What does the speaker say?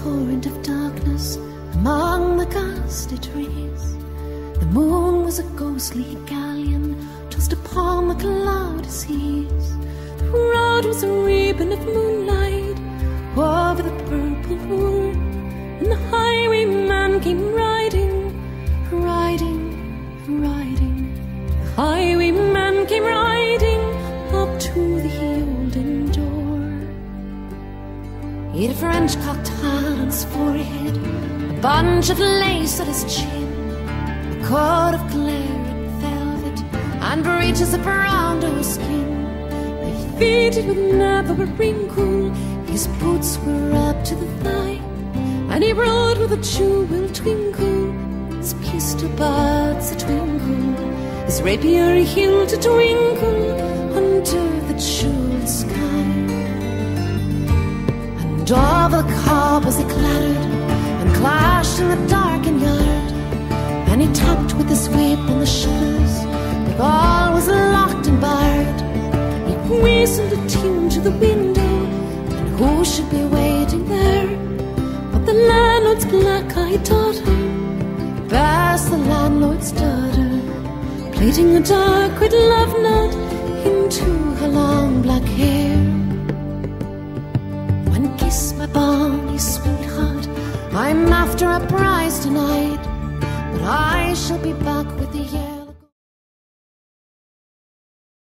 torrent of darkness among the ghastly trees. The moon was a ghostly galleon tossed upon the cloudy seas. The road was a ribbon of moonlight over the purple moor, and the highwayman came riding, riding, riding. The highwayman came riding up to the olden door. He had a French-cocked hat on his forehead, a bunch of lace at his chin, a coat of claret velvet, and breeches of brown doe skin. They fitted with never a wrinkle. His boots were up to the thigh, and he rode with a jewel twinkle. His pistol buds a twinkle, his rapier he held to twinkle under the jeweled sky. And all the cobbles he clattered and clashed in the darkened yard, and he tapped with his whip on the shutters, but all was locked and barred. He whistled a tune to the window, and who should be waiting there but the landlord's black-eyed daughter, Bess, the landlord's daughter, plaiting a dark red love knot into her long black hair. When kiss my bonny sweetheart, I'm after a prize tonight, but I shall be back with the year.